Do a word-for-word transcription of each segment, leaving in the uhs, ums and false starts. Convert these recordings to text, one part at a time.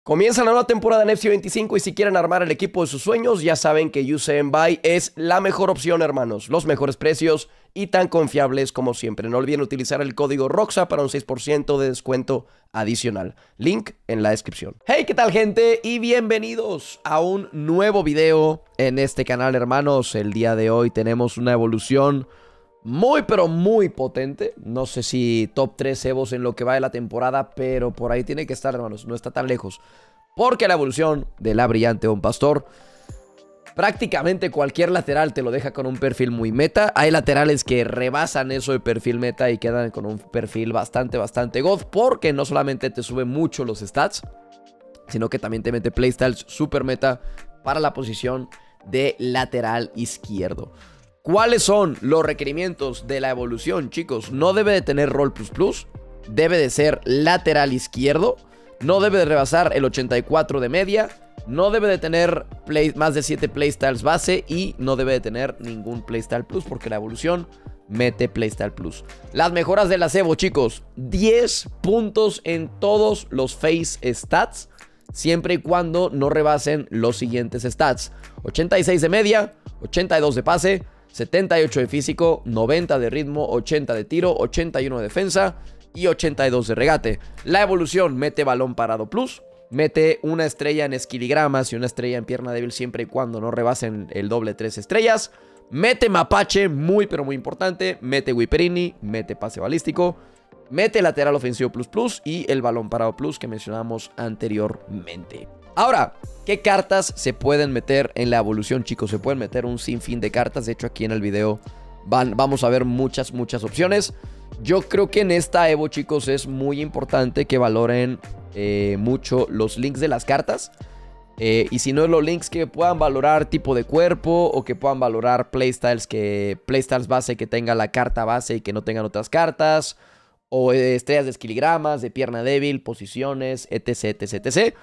Comienza la nueva temporada en F C veinticinco y si quieren armar el equipo de sus sueños, ya saben que U C M Buy es la mejor opción, hermanos. Los mejores precios y tan confiables como siempre. No olviden utilizar el código ROXA para un seis por ciento de descuento adicional. Link en la descripción. Hey, ¿qué tal, gente? Y bienvenidos a un nuevo video en este canal, hermanos. El día de hoy tenemos una evolución muy, pero muy potente. No sé si top tres Evos en lo que va de la temporada, pero por ahí tiene que estar, hermanos. No está tan lejos. Porque la evolución de la brillante Bon Pastor, prácticamente cualquier lateral te lo deja con un perfil muy meta. Hay laterales que rebasan eso de perfil meta y quedan con un perfil bastante, bastante god. Porque no solamente te sube mucho los stats, sino que también te mete playstyles super meta para la posición de lateral izquierdo. ¿Cuáles son los requerimientos de la evolución, chicos? No debe de tener roll plus plus, debe de ser lateral izquierdo, no debe de rebasar el ochenta y cuatro de media, no debe de tener play, más de siete playstyles base y no debe de tener ningún playstyle plus porque la evolución mete playstyle plus. Las mejoras de la Evo, chicos, diez puntos en todos los face stats, siempre y cuando no rebasen los siguientes stats: ochenta y seis de media, ochenta y dos de pase, setenta y ocho de físico, noventa de ritmo, ochenta de tiro, ochenta y uno de defensa y ochenta y dos de regate. La evolución mete balón parado plus, mete una estrella en esquiligramas y una estrella en pierna débil siempre y cuando no rebasen el doble tres estrellas. Mete mapache, muy pero muy importante. Mete Wiperini, mete pase balístico, mete lateral ofensivo plus plus y el balón parado plus que mencionamos anteriormente. Ahora, ¿qué cartas se pueden meter en la evolución, chicos? Se pueden meter un sinfín de cartas. De hecho, aquí en el video van, vamos a ver muchas, muchas opciones. Yo creo que en esta Evo, chicos, es muy importante que valoren eh, mucho los links de las cartas. Eh, y si no, los links que puedan valorar tipo de cuerpo o que puedan valorar playstyles, que, playstyles base que tenga la carta base y que no tengan otras cartas. O eh, estrellas de esquiligramas, de pierna débil, posiciones, etc, etc, etc.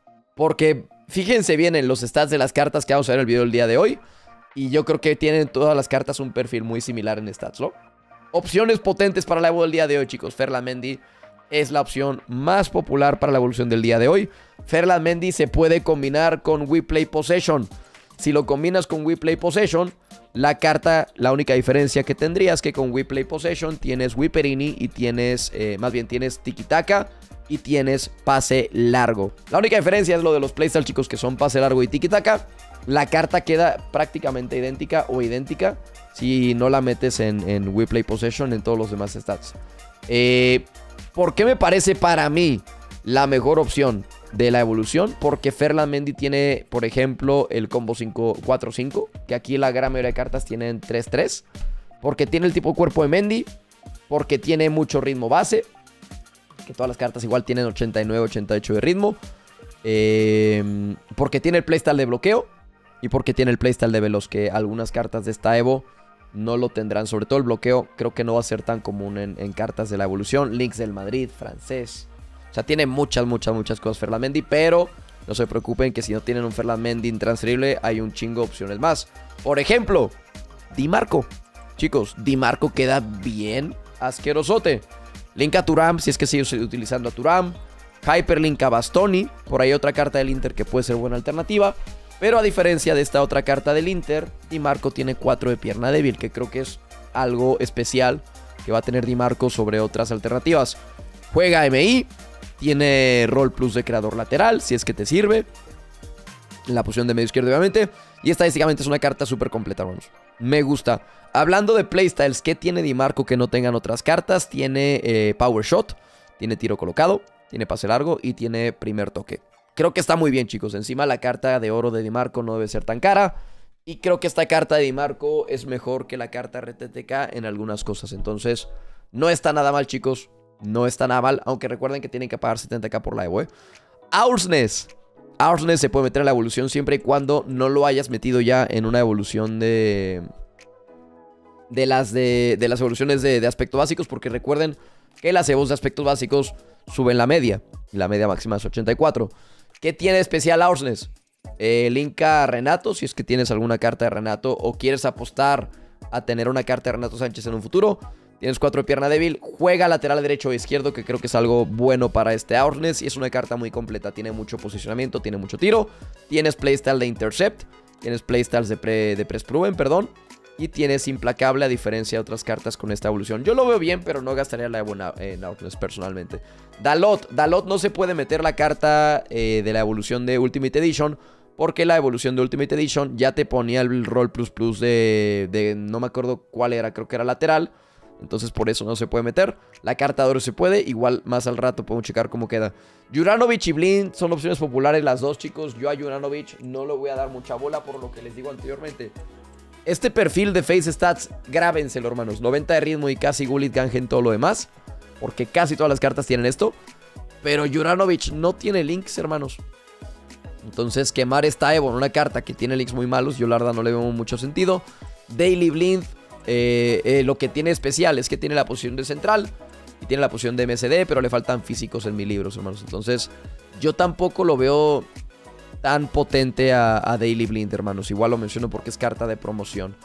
Porque fíjense bien en los stats de las cartas que vamos a ver en el video del día de hoy. Y yo creo que tienen todas las cartas un perfil muy similar en stats, ¿no? Opciones potentes para la Evo del día de hoy, chicos. Ferland Mendy es la opción más popular para la evolución del día de hoy. Ferland Mendy se puede combinar con We Play Possession. Si lo combinas con We Play Possession, la carta, la única diferencia que tendrías es que con We Play Possession tienes Wiperini y tienes, eh, más bien tienes Tiki Taka y tienes pase largo. La única diferencia es lo de los playstyles, chicos, que son pase largo y Tiki Taka. La carta queda prácticamente idéntica o idéntica si no la metes en, en We Play Possession en todos los demás stats. Eh, ¿Por qué me parece para mí la mejor opción de la evolución? Porque Ferland Mendy tiene, por ejemplo, el combo cinco cuatro cinco, que aquí la gran mayoría de cartas tienen tres tres. Porque tiene el tipo de cuerpo de Mendy, porque tiene mucho ritmo base, que todas las cartas igual tienen ochenta y nueve, ochenta y ocho de ritmo. Eh, porque tiene el playstyle de bloqueo y porque tiene el playstyle de veloz, que algunas cartas de esta Evo no lo tendrán. Sobre todo el bloqueo creo que no va a ser tan común en, en cartas de la evolución. Links del Madrid, francés. O sea, tiene muchas, muchas, muchas cosas Ferland Mendy, pero no se preocupen que si no tienen un Ferland Mendy intransferible, hay un chingo de opciones más. Por ejemplo, Di Marco. Chicos, Di Marco queda bien asquerosote. Link a Thuram, si es que sigue utilizando a Thuram. Hyperlink a Bastoni. Por ahí otra carta del Inter que puede ser buena alternativa. Pero a diferencia de esta otra carta del Inter, Di Marco tiene cuatro de pierna débil, que creo que es algo especial que va a tener Di Marco sobre otras alternativas. Juega M I. Tiene roll plus de creador lateral, si es que te sirve. En la posición de medio izquierdo, obviamente. Y estadísticamente es una carta súper completa, hermanos. Me gusta. Hablando de playstyles, ¿qué tiene Di Marco que no tengan otras cartas? Tiene eh, Power Shot, tiene tiro colocado, tiene pase largo y tiene primer toque. Creo que está muy bien, chicos. Encima la carta de oro de Di Marco no debe ser tan cara. Y creo que esta carta de Di Marco es mejor que la carta R T T K en algunas cosas. Entonces, no está nada mal, chicos. No está nada mal. Aunque recuerden que tienen que pagar setenta K por la Evo, ¿eh? Oursness. Oursness se puede meter en la evolución siempre y cuando no lo hayas metido ya en una evolución de... De las, de, de las evoluciones de, de aspectos básicos. Porque recuerden que las Evos de aspectos básicos suben la media. Y la media máxima es ochenta y cuatro. ¿Qué tiene especial Oursness? Eh, link a Renato, si es que tienes alguna carta de Renato o quieres apostar a tener una carta de Renato Sánchez en un futuro. Tienes cuatro de pierna débil. Juega lateral derecho o izquierdo, que creo que es algo bueno para este Hourglass. Y es una carta muy completa. Tiene mucho posicionamiento, tiene mucho tiro. Tienes playstyle de Intercept. Tienes playstyles de, pre, de Press Proven, perdón. Y tienes Implacable, a diferencia de otras cartas con esta evolución. Yo lo veo bien, pero no gastaría la buena en Hourglass personalmente. Dalot. Dalot no se puede meter la carta eh, de la evolución de Ultimate Edition, porque la evolución de Ultimate Edition ya te ponía el roll plus plus de, de... No me acuerdo cuál era, creo que era lateral. Entonces por eso no se puede meter. La carta de oro se puede. Igual más al rato podemos checar cómo queda. Juranovic y Blind son opciones populares las dos, chicos. Yo a Juranovic no le voy a dar mucha bola por lo que les digo anteriormente. Este perfil de Face Stats, grábenselo, hermanos. noventa de ritmo y casi Gullit Gang en todo lo demás. Porque casi todas las cartas tienen esto. Pero Juranovic no tiene links, hermanos. Entonces quemar esta Evo en una carta que tiene links muy malos, yo la verdad no le veo mucho sentido. Daily Blind. Eh, eh, lo que tiene especial es que tiene la posición de central y tiene la posición de M S D, pero le faltan físicos en mis libros, hermanos. Entonces, yo tampoco lo veo tan potente a, a Daily Blind, hermanos. Igual lo menciono porque es carta de promoción.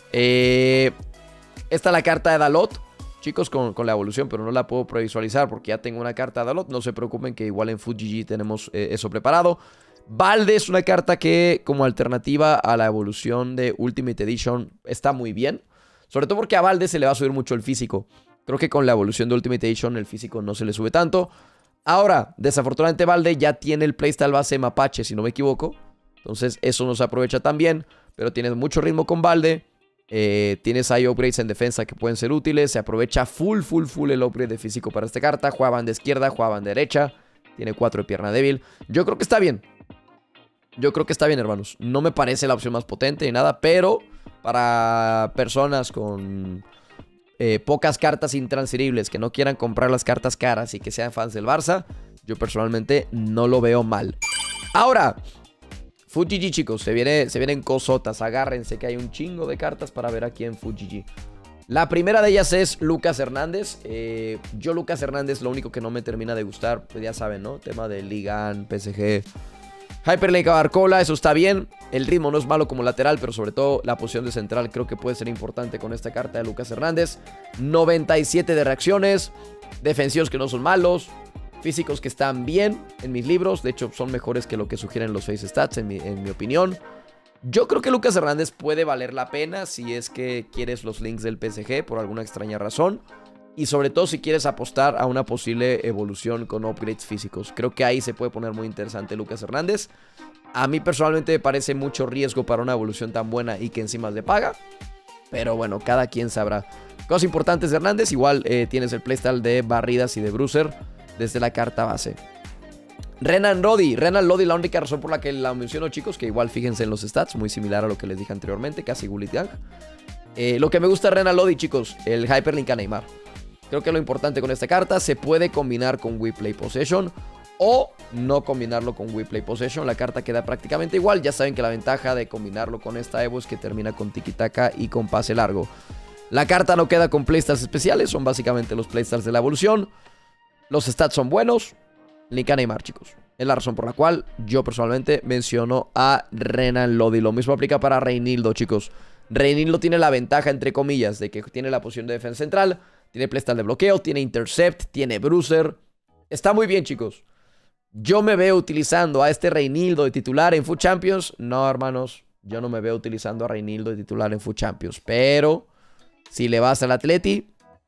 Eh, esta es la carta de Dalot, chicos, con, con la evolución, pero no la puedo previsualizar porque ya tengo una carta de Dalot. No se preocupen que igual en FUTGG tenemos eh, eso preparado. Balde es una carta que, como alternativa a la evolución de Ultimate Edition, está muy bien. Sobre todo porque a Balde se le va a subir mucho el físico. Creo que con la evolución de Ultimate Edition el físico no se le sube tanto. Ahora, desafortunadamente Balde ya tiene el playstyle base Mapache, si no me equivoco. Entonces eso no se aprovecha tan bien. Pero tienes mucho ritmo con Balde. Eh, tienes ahí upgrades en defensa que pueden ser útiles. Se aprovecha full, full, full el upgrade de físico para esta carta. Juega banda izquierda, juega banda derecha. Tiene cuatro de pierna débil. Yo creo que está bien. Yo creo que está bien, hermanos. No me parece la opción más potente ni nada, pero para personas con eh, pocas cartas intransferibles que no quieran comprar las cartas caras y que sean fans del Barça, yo personalmente no lo veo mal. Ahora, FUTGG, chicos, se, viene, se vienen cosotas. Agárrense que hay un chingo de cartas para ver aquí en FUTGG. La primera de ellas es Lucas Hernández. Eh, yo Lucas Hernández lo único que no me termina de gustar, pues ya saben, ¿no? Tema de Ligan, P S G... Hyperlink a Barcola, eso está bien. El ritmo no es malo como lateral, pero sobre todo la posición de central creo que puede ser importante con esta carta de Lucas Hernández. noventa y siete de reacciones. Defensivos que no son malos. Físicos que están bien en mis libros. De hecho, son mejores que lo que sugieren los Face Stats, en mi, en mi opinión. Yo creo que Lucas Hernández puede valer la pena si es que quieres los links del P S G por alguna extraña razón. Y sobre todo si quieres apostar a una posible evolución con upgrades físicos. Creo que ahí se puede poner muy interesante Lucas Hernández. A mí personalmente me parece mucho riesgo para una evolución tan buena y que encima le paga. Pero bueno, cada quien sabrá. Cosas importantes de Hernández. Igual eh, tienes el playstyle de barridas y de bruiser desde la carta base. Renan Lodi. Renan Lodi, la única razón por la que la menciono, chicos, que igual fíjense en los stats, muy similar a lo que les dije anteriormente, casi Gullit Gang. Eh, lo que me gusta de Renan Lodi, chicos, el Hyperlink a Neymar. Creo que lo importante con esta carta, se puede combinar con We Play Possession o no combinarlo con We Play Possession. La carta queda prácticamente igual. Ya saben que la ventaja de combinarlo con esta Evo es que termina con tiki-taka y con pase largo. La carta no queda con playstyles especiales, son básicamente los playstyles de la evolución. Los stats son buenos. Link a Neymar, chicos. Es la razón por la cual yo personalmente menciono a Renan Lodi. Lo mismo aplica para Reinildo, chicos. Reinildo tiene la ventaja, entre comillas, de que tiene la posición de defensa central. Tiene playstyle de bloqueo, tiene intercept, tiene bruiser. Está muy bien, chicos. Yo me veo utilizando a este Reinildo de titular en FUT Champions. No, hermanos, yo no me veo utilizando a Reinildo de titular en FUT Champions. Pero si le vas al Atleti,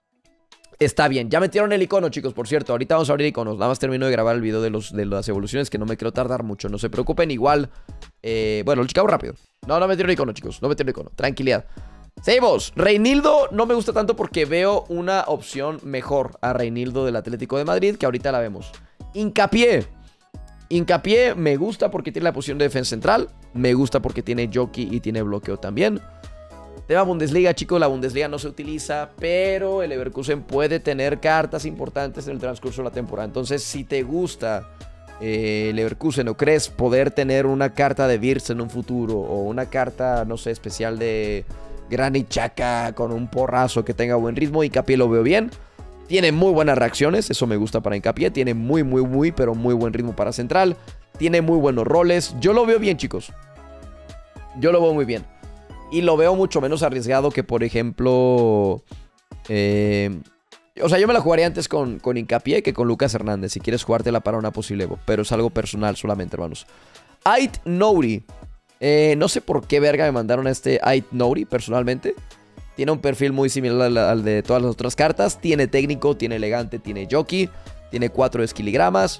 está bien. Ya metieron el icono, chicos, por cierto. Ahorita vamos a abrir iconos. Nada más termino de grabar el video de, los, de las evoluciones, que no me quiero tardar mucho. No se preocupen, igual. Eh, bueno, lo checamos rápido. No, no metieron icono, chicos. No metieron icono. Tranquilidad. Seguimos. Reinildo no me gusta tanto porque veo una opción mejor a Reinildo del Atlético de Madrid, que ahorita la vemos. Hincapié. Hincapié me gusta porque tiene la posición de defensa central. Me gusta porque tiene jockey y tiene bloqueo también. Tema Bundesliga, chicos, la Bundesliga no se utiliza, pero el Leverkusen puede tener cartas importantes en el transcurso de la temporada. Entonces, si te gusta eh, Leverkusen o crees poder tener una carta de Wirtz en un futuro, o una carta, no sé, especial de Granit Xhaka con un porrazo que tenga buen ritmo, Hincapié lo veo bien. Tiene muy buenas reacciones, eso me gusta para Hincapié. Tiene muy, muy, muy, pero muy buen ritmo para central. Tiene muy buenos roles. Yo lo veo bien, chicos. Yo lo veo muy bien. Y lo veo mucho menos arriesgado que, por ejemplo, Eh, o sea, yo me la jugaría antes con, con Hincapié que con Lucas Hernández, si quieres jugártela para una posible Evo. Pero es algo personal solamente, hermanos. Ait Nouri. Eh, no sé por qué verga me mandaron a este Ait Nouri, personalmente. Tiene un perfil muy similar al, al de todas las otras cartas. Tiene técnico, tiene elegante, tiene jockey. Tiene cuatro esquiligramas.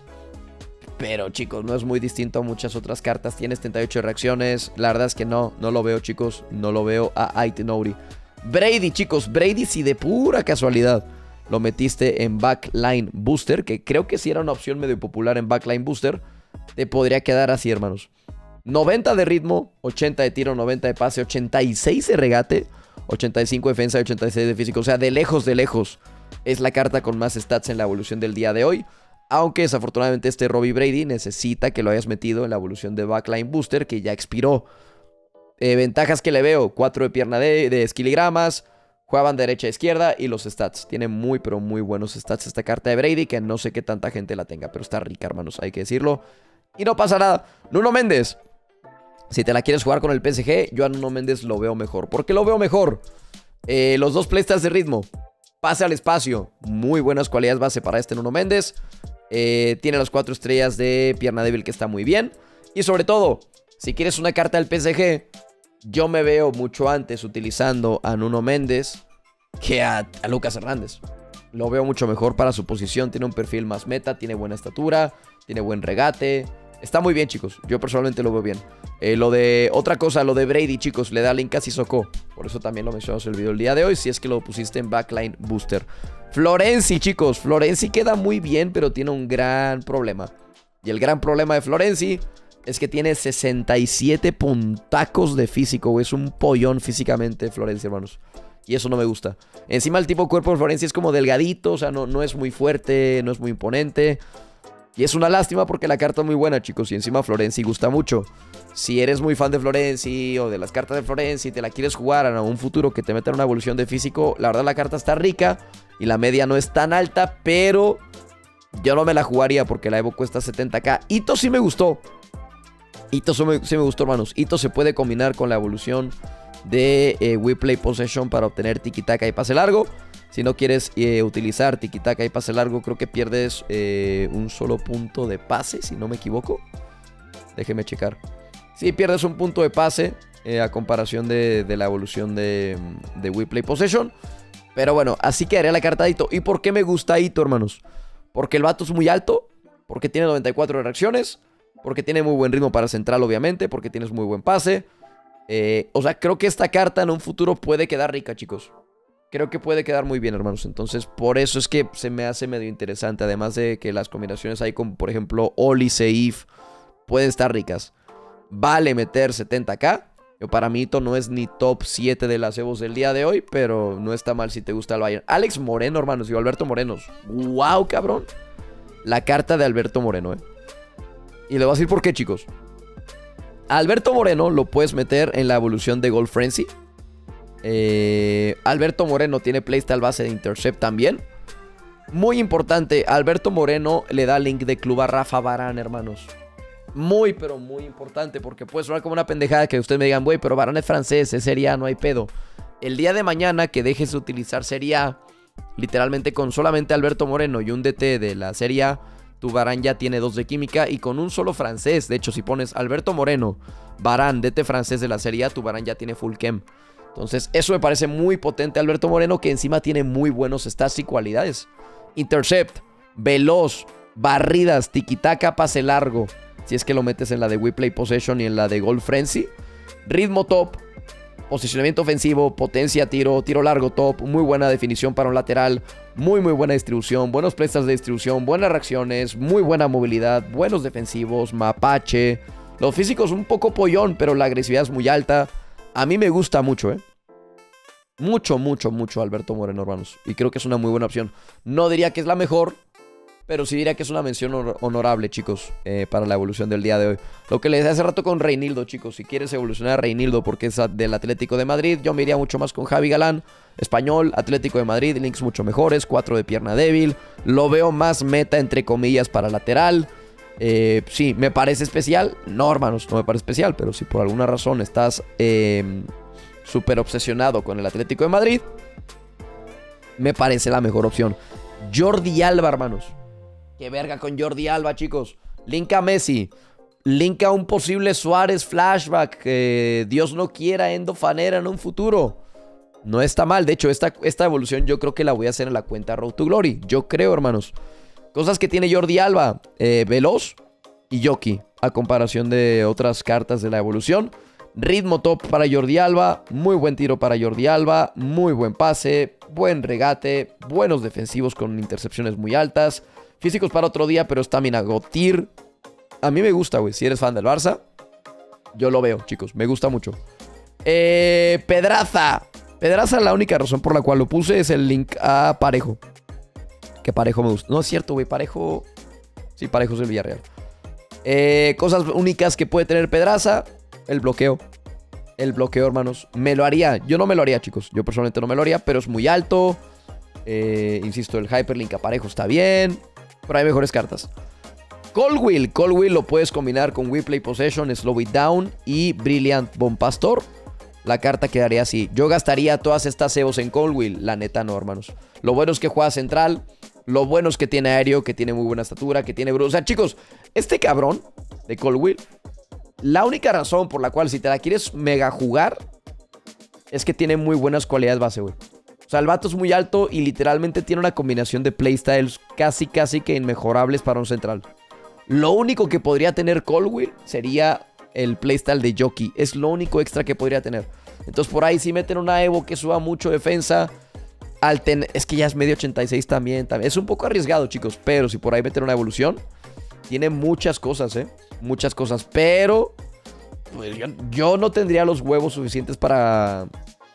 Pero, chicos, no es muy distinto a muchas otras cartas. Tiene setenta y ocho reacciones. La verdad es que no, no lo veo, chicos. No lo veo a Ait Nouri. Brady, chicos. Brady, si de pura casualidad lo metiste en Backline Booster, que creo que sí era una opción medio popular en Backline Booster, te podría quedar así, hermanos. noventa de ritmo, ochenta de tiro, noventa de pase, ochenta y seis de regate, ochenta y cinco de defensa y ochenta y seis de físico. O sea, de lejos, de lejos, es la carta con más stats en la evolución del día de hoy. Aunque desafortunadamente este Robbie Brady necesita que lo hayas metido en la evolución de Backline Booster, que ya expiró. Eh, ventajas que le veo: cuatro de pierna de, de esquiligramas, juegan derecha a izquierda y los stats. Tiene muy pero muy buenos stats esta carta de Brady, que no sé qué tanta gente la tenga, pero está rica, hermanos, hay que decirlo. Y no pasa nada. Nuno Méndez. Si te la quieres jugar con el P S G, yo a Nuno Méndez lo veo mejor. ¿Por qué lo veo mejor? Eh, los dos playstats de ritmo. Pase al espacio. Muy buenas cualidades base para este Nuno Méndez. Eh, tiene las cuatro estrellas de pierna débil, que está muy bien. Y sobre todo, si quieres una carta del P S G, yo me veo mucho antes utilizando a Nuno Méndez que a, a Lucas Hernández. Lo veo mucho mejor para su posición. Tiene un perfil más meta, tiene buena estatura, tiene buen regate. Está muy bien, chicos. Yo personalmente lo veo bien. Eh, lo de... Otra cosa, lo de Brady, chicos. Le da link casi Socó. Por eso también lo mencionamos en el video el día de hoy. Si es que lo pusiste en Backline Booster. Florenzi, chicos. Florenzi queda muy bien, pero tiene un gran problema. Y el gran problema de Florenzi es que tiene sesenta y siete puntacos de físico, güey. Es un pollón físicamente, Florenzi, hermanos. Y eso no me gusta. Encima el tipo de cuerpo de Florenzi es como delgadito. O sea, no, no es muy fuerte, no es muy imponente. Y es una lástima porque la carta es muy buena, chicos. Y encima Florenzi gusta mucho. Si eres muy fan de Florenzi o de las cartas de Florenzi y te la quieres jugar en un futuro que te meta en una evolución de físico, la verdad la carta está rica y la media no es tan alta, pero yo no me la jugaría porque la Evo cuesta setenta k. Ito sí me gustó. Ito sí me, sí me gustó, hermanos. Ito se puede combinar con la evolución de eh, We Play Possession para obtener tiki-taka y pase largo. Si no quieres eh, utilizar tiki-taka y pase largo, creo que pierdes eh, un solo punto de pase, si no me equivoco. Déjeme checar. Sí, pierdes un punto de pase eh, a comparación de, de la evolución de, de We Play Possession. Pero bueno, así quedaría la carta de Ito. ¿Y por qué me gusta Ito, hermanos? Porque el vato es muy alto, porque tiene noventa y cuatro reacciones, porque tiene muy buen ritmo para central, obviamente, porque tienes muy buen pase. Eh, o sea, creo que esta carta en un futuro puede quedar rica, chicos. Creo que puede quedar muy bien, hermanos. Entonces, por eso es que se me hace medio interesante. Además de que las combinaciones ahí como, por ejemplo, Oli, Seif, pueden estar ricas. Vale meter setenta k. Yo, para mí, Ito no es ni top siete de las Evos del día de hoy, pero no está mal si te gusta el Bayern. Alex Moreno, hermanos. Digo, Alberto Moreno. ¡Wow, cabrón! La carta de Alberto Moreno, ¿eh? Y le voy a decir por qué, chicos. A Alberto Moreno lo puedes meter en la evolución de Gold Frenzy. Eh, Alberto Moreno tiene playstyle base de Intercept también. Muy importante, Alberto Moreno le da link de club a Rafa Varane, hermanos. Muy, pero muy importante, porque puede sonar como una pendejada que ustedes me digan, güey, pero Varane es francés, es Serie A, no hay pedo. El día de mañana que dejes de utilizar Serie A, literalmente con solamente Alberto Moreno y un D T de la Serie A, tu Varane ya tiene dos de química y con un solo francés. De hecho, si pones Alberto Moreno, Varane, D T francés de la Serie A, tu Varane ya tiene full chem. Entonces, eso me parece muy potente Alberto Moreno, que encima tiene muy buenos stats y cualidades. Intercept, veloz, barridas, tiki-taka, pase largo. Si es que lo metes en la de We Play Possession y en la de Gold Frenzy. Ritmo top, posicionamiento ofensivo, potencia, tiro, tiro largo top, muy buena definición para un lateral, muy muy buena distribución, buenos prestas de distribución, buenas reacciones, muy buena movilidad, buenos defensivos, mapache. Los físicos un poco pollón, pero la agresividad es muy alta. A mí me gusta mucho, ¿eh? Mucho, mucho, mucho Alberto Moreno, hermanos. Y creo que es una muy buena opción. No diría que es la mejor, pero sí diría que es una mención honor honorable, chicos, eh, para la evolución del día de hoy. Lo que les decía hace rato con Reinildo, chicos. Si quieres evolucionar a Reinildo porque es del Atlético de Madrid, yo me iría mucho más con Javi Galán. Español, Atlético de Madrid, links mucho mejores, cuatro de pierna débil. Lo veo más meta, entre comillas, para lateral. Eh, sí, ¿me parece especial? No, hermanos, no me parece especial. Pero si por alguna razón estás eh, súper obsesionado con el Atlético de Madrid, me parece la mejor opción. Jordi Alba, hermanos. Qué verga con Jordi Alba, chicos. Linka Messi. Linka un posible Suárez flashback. Que Dios no quiera Endo Fanera en un futuro. No está mal. De hecho, esta, esta evolución yo creo que la voy a hacer en la cuenta Road to Glory. Yo creo, hermanos. Cosas que tiene Jordi Alba. Eh, veloz y jockey. A comparación de otras cartas de la evolución. Ritmo top para Jordi Alba. Muy buen tiro para Jordi Alba. Muy buen pase. Buen regate. Buenos defensivos con intercepciones muy altas. Físicos para otro día, pero estamina God tier. A mí me gusta, güey. Si eres fan del Barça, yo lo veo, chicos. Me gusta mucho. Eh, Pedraza. Pedraza, la única razón por la cual lo puse es el link a Parejo. Que Parejo me gusta. No es cierto, güey. Parejo... Sí, Parejo es el Villarreal. Eh, cosas únicas que puede tener Pedraza. El bloqueo. El bloqueo, hermanos. Me lo haría. Yo no me lo haría, chicos. Yo personalmente no me lo haría, pero es muy alto. Eh, insisto, el Hyperlink a Parejo está bien. Pero hay mejores cartas. Colwill. Colwill lo puedes combinar con Replay Possession, Slow It Down y Brilliant Bomb Pastor. La carta quedaría así. Yo gastaría todas estas Evos en Colwill. La neta no, hermanos. Lo bueno es que juega central. Lo bueno es que tiene aéreo, que tiene muy buena estatura, que tiene... O sea, chicos, este cabrón de Colwill, la única razón por la cual si te la quieres mega jugar es que tiene muy buenas cualidades base, güey. O sea, el vato es muy alto y literalmente tiene una combinación de playstyles casi, casi que inmejorables para un central. Lo único que podría tener Colwill sería el playstyle de jockey. Es lo único extra que podría tener. Entonces por ahí si meten una Evo que suba mucho defensa... Al ten... Es que ya es medio ochenta y seis también, también. Es un poco arriesgado, chicos. Pero si por ahí meten una evolución, tiene muchas cosas, ¿eh? Muchas cosas. Pero pues, yo, yo no tendría los huevos suficientes para...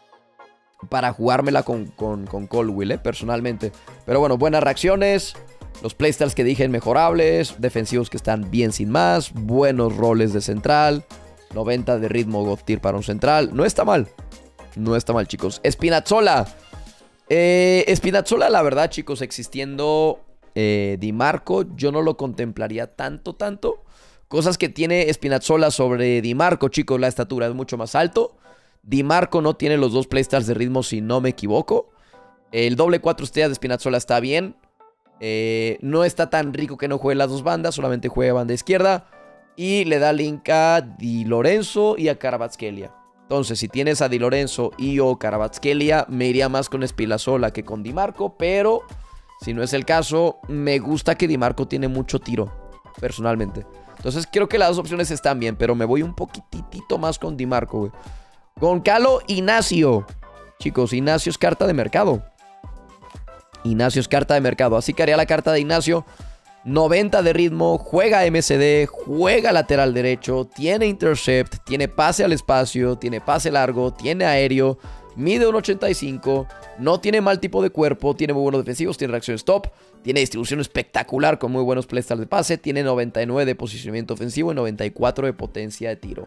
Para jugármela con, con, con Colwill, ¿eh? Personalmente. Pero bueno, buenas reacciones. Los playstyles que dije mejorables. Defensivos que están bien sin más. Buenos roles de central. noventa de ritmo God tier para un central. No está mal. No está mal, chicos. Spinazzola. Eh, Spinazzola, la verdad, chicos, existiendo eh, Di Marco, yo no lo contemplaría tanto, tanto. Cosas que tiene Spinazzola sobre Di Marco, chicos, la estatura es mucho más alto. Di Marco no tiene los dos playstyles de ritmo, si no me equivoco. El doble cuatro estrellas de Spinazzola está bien. Eh, no está tan rico que no juegue las dos bandas, solamente juega banda izquierda. Y le da link a Di Lorenzo y a Kvaratskhelia. Entonces, si tienes a Di Lorenzo y o Kvaratskhelia, me iría más con Spinazzola que con Di Marco. Pero, si no es el caso, me gusta que Di Marco tiene mucho tiro, personalmente. Entonces, creo que las dos opciones están bien, pero me voy un poquitito más con Di Marco, güey. Goncalo Ignacio. Chicos, Ignacio es carta de mercado. Ignacio es carta de mercado. Así que haría la carta de Ignacio. noventa de ritmo, juega M C D, juega lateral derecho, tiene intercept, tiene pase al espacio, tiene pase largo, tiene aéreo, mide uno ochenta y cinco, no tiene mal tipo de cuerpo, tiene muy buenos defensivos, tiene reacción stop, tiene distribución espectacular con muy buenos playstyles de pase, tiene noventa y nueve de posicionamiento ofensivo y noventa y cuatro de potencia de tiro.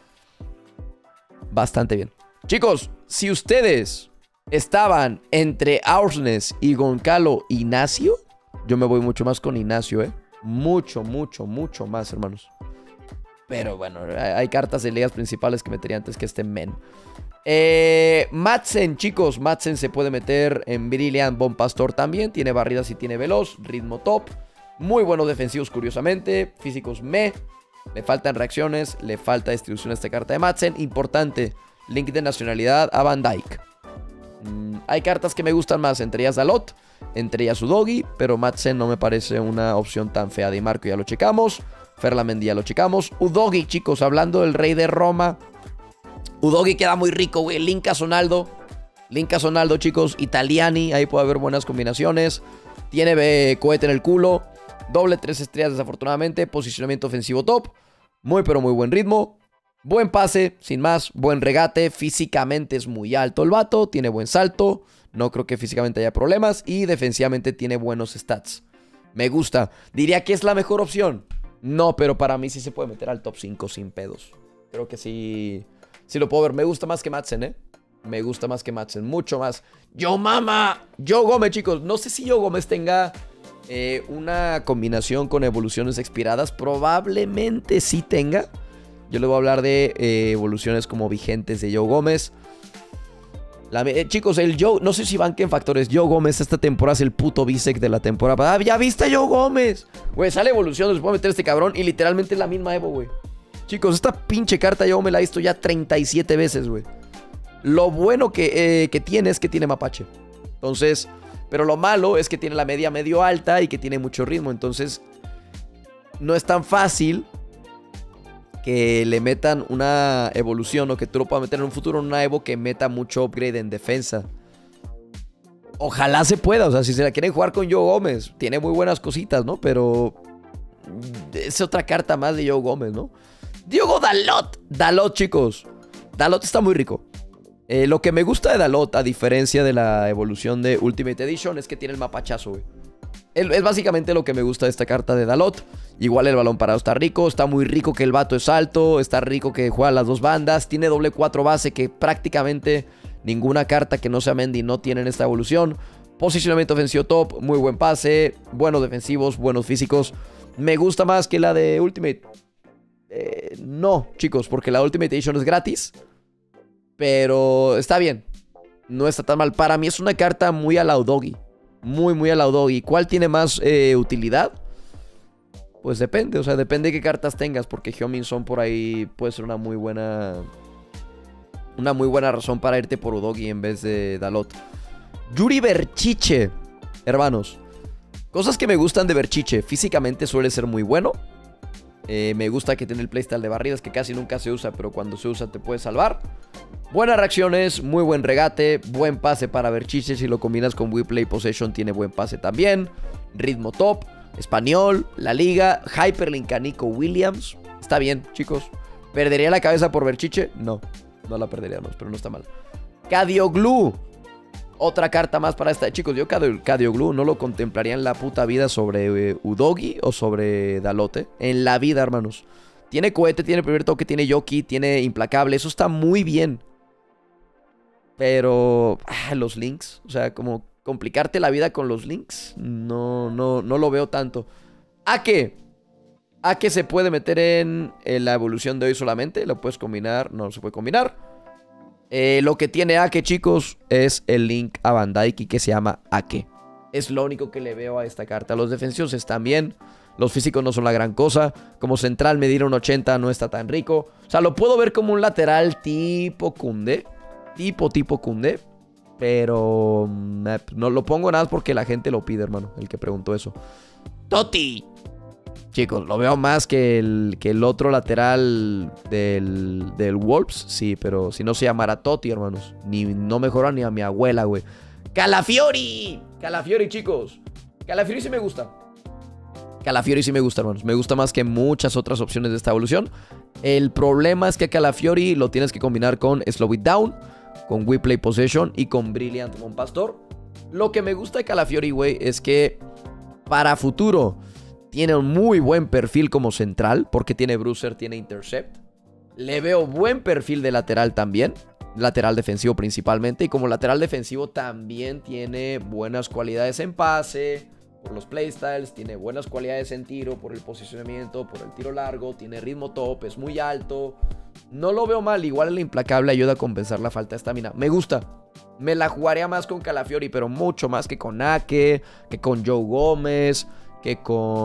Bastante bien. Chicos, si ustedes estaban entre Aursnes y Goncalo Ignacio, yo me voy mucho más con Ignacio, ¿eh? Mucho, mucho, mucho más, hermanos. Pero bueno, hay cartas de ligas principales que metería antes que este men. Eh, Madsen, chicos. Madsen se puede meter en Brilliant Bomb Pastor también. Tiene barridas y tiene veloz. Ritmo top. Muy buenos defensivos, curiosamente. Físicos me. Le faltan reacciones. Le falta distribución a esta carta de Madsen. Importante. Link de nacionalidad a Van Dijk. Mm, hay cartas que me gustan más. Entre ellas Dalot. Entre ellas Udogi. Pero Madsen no me parece una opción tan fea. Di Marco ya lo checamos. Ferlamendi ya lo checamos. Udogi, chicos. Hablando del rey de Roma. Udogi queda muy rico, güey. Linka Sonaldo. Linka Sonaldo, chicos. Italiani. Ahí puede haber buenas combinaciones. Tiene eh, cohete en el culo. Doble tres estrellas, desafortunadamente. Posicionamiento ofensivo top. Muy, pero muy buen ritmo. Buen pase, sin más. Buen regate. Físicamente es muy alto el vato. Tiene buen salto. No creo que físicamente haya problemas. Y defensivamente tiene buenos stats. Me gusta. Diría que es la mejor opción. No, pero para mí sí se puede meter al top cinco sin pedos. Creo que sí... Sí lo puedo ver. Me gusta más que Madsen, ¿eh? Me gusta más que Madsen. Mucho más. ¡Yo, mama! Yo Gómez, chicos. No sé si Yo Gómez tenga eh, una combinación con evoluciones expiradas. Probablemente sí tenga. Yo le voy a hablar de eh, evoluciones como vigentes de Yo Gómez. La, eh, chicos, el Joe, no sé si banquen factores. Joe Gómez esta temporada es el puto bisec de la temporada. Ah, ¿ya viste a Joe Gómez? Güey, sale evolución, les puedo meter este cabrón y literalmente es la misma Evo, güey. Chicos, esta pinche carta yo me la he visto ya treinta y siete veces, güey. Lo bueno que, eh, que tiene es que tiene mapache. Entonces, pero lo malo es que tiene la media medio alta y que tiene mucho ritmo. Entonces, no es tan fácil que le metan una evolución o que tú lo puedas meter en un futuro en una Evo que meta mucho upgrade en defensa. Ojalá se pueda, o sea, si se la quieren jugar con Joe Gómez, tiene muy buenas cositas, ¿no? Pero es otra carta más de Joe Gómez, ¿no? Diogo Dalot. Dalot, chicos. Dalot está muy rico. Eh, lo que me gusta de Dalot, a diferencia de la evolución de Ultimate Edition, es que tiene el mapachazo, güey. Es básicamente lo que me gusta de esta carta de Dalot. Igual el balón parado está rico. Está muy rico que el vato es alto. Está rico que juega las dos bandas. Tiene doble cuatro base que prácticamente ninguna carta que no sea Mendy no tiene en esta evolución. Posicionamiento ofensivo top. Muy buen pase. Buenos defensivos. Buenos físicos. Me gusta más que la de Ultimate. Eh, no, chicos, porque la Ultimate Edition es gratis. Pero está bien. No está tan mal. Para mí es una carta muy a la Udogi. Muy, muy a la Udogi. ¿Cuál tiene más eh, utilidad? Pues depende, o sea, depende de qué cartas tengas. Porque Heung-min Son por ahí puede ser una muy buena... Una muy buena razón para irte por Udogi en vez de Dalot. Yuri Berchiche. Hermanos, cosas que me gustan de Berchiche. Físicamente suele ser muy bueno. Eh, me gusta que tiene el playstyle de barridas, que casi nunca se usa, pero cuando se usa te puede salvar. Buenas reacciones, muy buen regate, buen pase para Berchiche. Si lo combinas con WePlay Possession tiene buen pase también. Ritmo top, español, la liga, Hyperlink a Nico Williams. Está bien, chicos. ¿Perdería la cabeza por Berchiche? No, no la perderíamos, pero no está mal. Cadioglu. Otra carta más para esta. Chicos, yo Cadioglu no lo contemplaría en la puta vida sobre eh, Udogi o sobre Dalote. En la vida, hermanos. Tiene cohete, tiene primer toque, tiene Yoki, tiene implacable. Eso está muy bien. Pero ah, los links, o sea, como complicarte la vida con los links, no, no, no lo veo tanto. ¿A qué? ¿A qué se puede meter en, en la evolución de hoy solamente? ¿Lo puedes combinar? No, no se puede combinar. Eh, lo que tiene Ake, chicos, es el link a Van Dyke que se llama Ake. Es lo único que le veo a esta carta. Los defensivos están bien. Los físicos no son la gran cosa. Como central medir un ochenta no está tan rico. O sea, lo puedo ver como un lateral tipo Koundé. Tipo, tipo Koundé. Pero no lo pongo nada porque la gente lo pide, hermano. El que preguntó eso. Totti. Chicos, lo veo más que el, que el otro lateral del, del Wolves. Sí, pero si no se llamara Totti, hermanos. Ni, no mejora ni a mi abuela, güey. ¡Calafiori! Calafiori, chicos. Calafiori sí me gusta. Calafiori sí me gusta, hermanos. Me gusta más que muchas otras opciones de esta evolución. El problema es que a Calafiori lo tienes que combinar con Slow It Down, con WePlay Possession y con Brilliant Monpastor. Lo que me gusta de Calafiori, güey, es que para futuro tiene un muy buen perfil como central, porque tiene bruiser, tiene intercept. Le veo buen perfil de lateral también, lateral defensivo principalmente, y como lateral defensivo también tiene buenas cualidades en pase, por los playstyles, tiene buenas cualidades en tiro, por el posicionamiento, por el tiro largo, tiene ritmo top, es muy alto. No lo veo mal, igual el implacable ayuda a compensar la falta de estamina. Me gusta. Me la jugaría más con Calafiori, pero mucho más que con Ake, que con Joe Gómez, que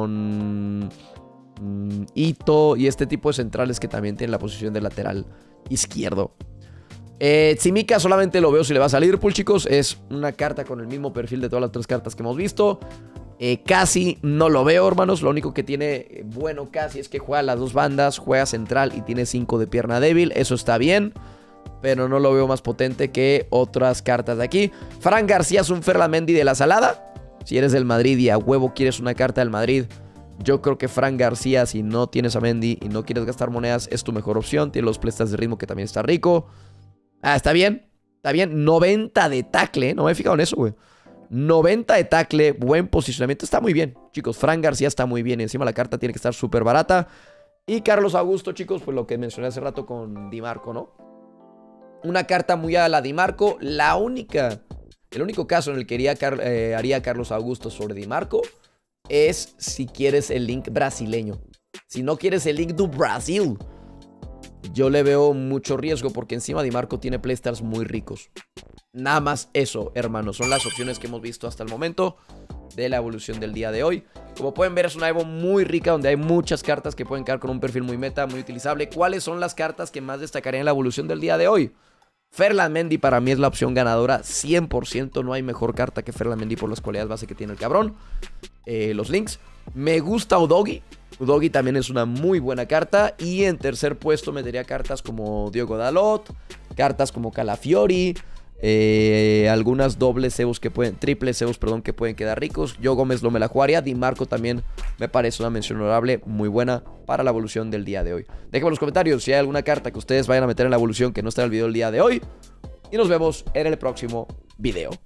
con mm, Ito y este tipo de centrales que también tienen la posición de lateral izquierdo. Eh, Tsimikas solamente lo veo si le va a salir, Liverpool, chicos. Es una carta con el mismo perfil de todas las tres cartas que hemos visto. Eh, casi no lo veo, hermanos. Lo único que tiene bueno casi es que juega las dos bandas, juega central y tiene cinco de pierna débil. Eso está bien, pero no lo veo más potente que otras cartas de aquí. Fran García es un Ferland-Mendy de la salada. Si eres del Madrid y a huevo quieres una carta del Madrid, yo creo que Fran García, si no tienes a Mendy y no quieres gastar monedas, es tu mejor opción. Tiene los prestas de ritmo que también está rico. Ah, está bien, está bien. noventa de tackle, no me he fijado en eso, güey. noventa de tackle, buen posicionamiento, está muy bien. Chicos, Fran García está muy bien. Y encima la carta tiene que estar súper barata. Y Carlos Augusto, chicos, pues lo que mencioné hace rato con Di Marco, ¿no? Una carta muy a la Di Marco. La única... El único caso en el que haría, eh, haría Carlos Augusto sobre Di Marco es si quieres el link brasileño. Si no quieres el link do Brasil, yo le veo mucho riesgo porque encima Di Marco tiene playstyles muy ricos. Nada más eso, hermanos. Son las opciones que hemos visto hasta el momento de la evolución del día de hoy. Como pueden ver, es una Evo muy rica donde hay muchas cartas que pueden quedar con un perfil muy meta, muy utilizable. ¿Cuáles son las cartas que más destacarían en la evolución del día de hoy? Ferland Mendy para mí es la opción ganadora cien por ciento. No hay mejor carta que Ferland Mendy por las cualidades base que tiene el cabrón. Eh, los links. Me gusta Udogi. Udogi también es una muy buena carta. Y en tercer puesto metería cartas como Diogo Dalot, cartas como Calafiori, eh, algunas dobles Zeus que pueden, triples Zeus, perdón, que pueden quedar ricos. Yo Gómez lo me la jugaría. Di Marco también me parece una mención honorable muy buena para la evolución del día de hoy. Déjenme en los comentarios si hay alguna carta que ustedes vayan a meter en la evolución que no está en el video del día de hoy. Y nos vemos en el próximo video.